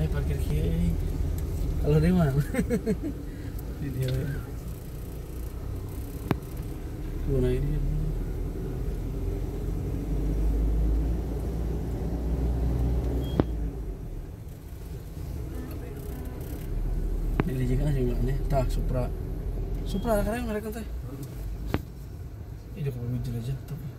parkir kieu. Kalau di mana? Di dia. Guna ini. Ini juga sih makanya. Tah Supra. Supra kadang mereka teh. Ini juga bijil aja tapi.